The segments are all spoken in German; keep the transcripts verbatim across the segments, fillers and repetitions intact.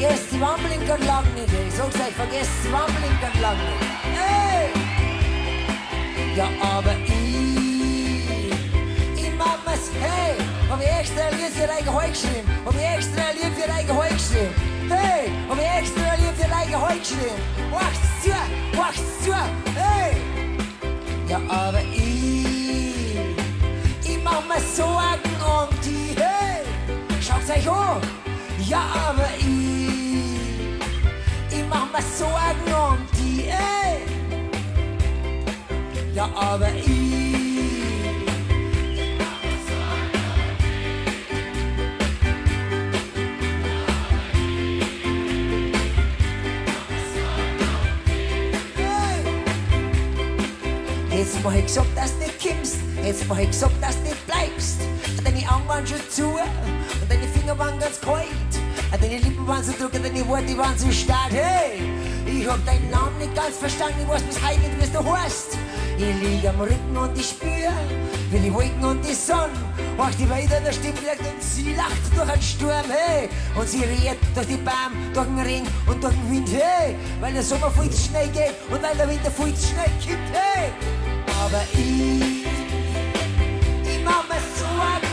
vergesst die Wamblinkern lang nicht, ey. Ich sag's euch, vergesst die Wamblinkern lang nicht. Hey! Ja, aber ich, ich mach mir's, hey, hab ich extra ein Lied für dein Gehalt geschrieben. Hab ich extra ein Lied für dein Gehalt geschrieben. Hey, hab ich extra ein Lied für dein Gehalt geschrieben. Wach's zu, wach's zu, hey! Ja, aber ich, ich mach mir Sorgen um die, hey! Schaut's euch an! Ja, aber ich, ich mach mir Sorgen um die, ey! Ja, aber ich, ich mach mir Sorgen um die, hey! Jetzt mach ich Gsogt, dass du nicht Kimmst, jetzt mach ich Gsogt, dass du nicht bleibst. Deine Augen waren schon zu und deine Finger waren ganz kalt. Deine Lippen waren so trocken, deine Worte waren so stark. Hey, ich hab deinen Namen nicht ganz verstanden, ich weiß bis heute nicht, wie du heißt. Ich lieg am Rücken und ich spür, wie die Woikn und die Sonne. Hört die weiter in der Stimme liegt und sie lacht durch einen Sturm, hey. Und sie redet durch die Bäume, durch den Regen und durch den Wind, hey. Weil der Sommer viel zu schnell geht und weil der Winter viel zu schnell kippt, hey. Aber ich, ich mach mir Sorgen.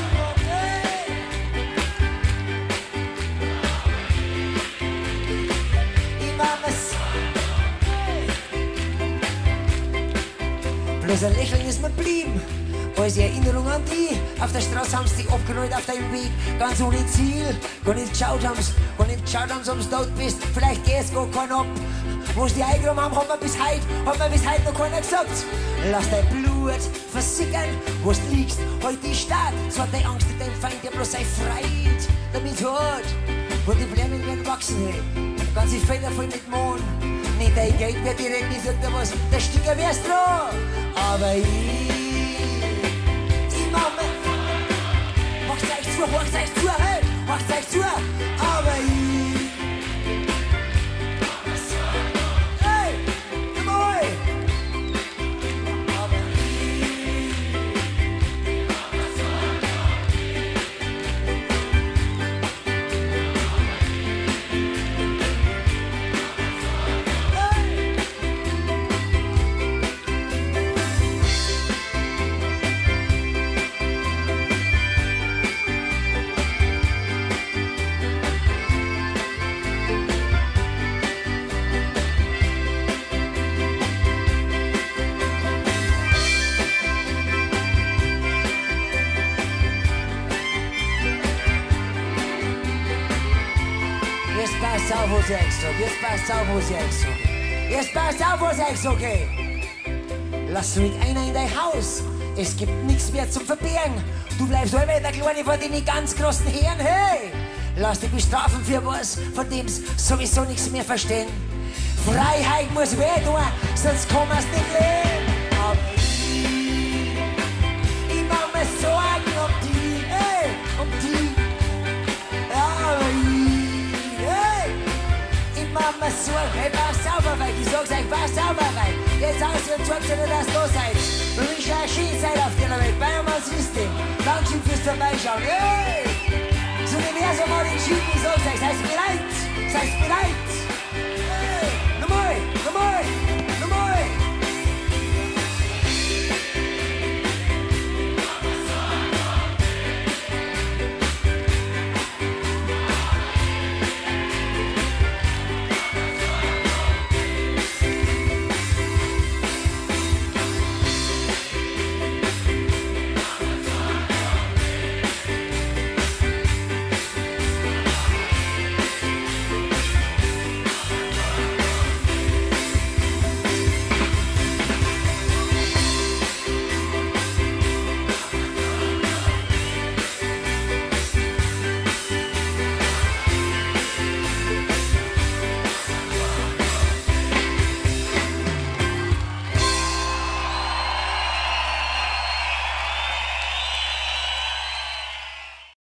Bloß ein Lächeln ist mir blieben, als Erinnerung an die. Auf der Straße haben sie dich abgerollt auf deinem Weg, ganz ohne Ziel. Gar nicht geschaut haben's, gar nicht geschaut haben's, ob du tot bist. Vielleicht geht's gar keinen ab. Wo sie die eingegraben haben, hat man bis heute, hat man bis heute noch keiner gesagt. Lass dein Blut versickern, wo du liegst, heute die Staad. Zwar deine Angst und dein Feind, der bloß sei Freiheit damit hat. Wo die Blämen werden wachsen, hey. Ganze Felder voll mit Mohn. Nicht dein Geld wird direkt nicht sagt er was, der Sticker wär's dran. Aber ich, ich mach mir, mach's euch zu, mach's euch zu, hey, mach's euch zu. Aber ich, hey, jawohl. Aber Jetzt passt auf, was ich euch sag. Jetzt passt auf, was ich euch sag. Jetzt passt auf, was ich euch sag, hey. Lass mit einer in dein Haus. Es gibt nichts mehr zum Verbergen. Du bleibst allweil der Kleine vor den ganz großen Herren, hey. Lass dich bestrafen für was, von dem's sowieso nichts mehr verstehen. Freiheit muss weh tun, sonst kann man's nicht leben. Aber ich, ich mach mir Sorgen um die, hey, um die. Ja, aber ich, hey, ich mach mir Sorgen, hey, pass auf, weil ich sag's euch, pass auf, weil jetzt aus und zeigt ihr, dass ihr da seid. Du bist ja eine schöne Zeit auf der Welt, bei einem System. Dankeschön fürs Vorbeischauen, hey. Das Universum hat entschieden, ich sag's euch, seid bereit, seid bereit.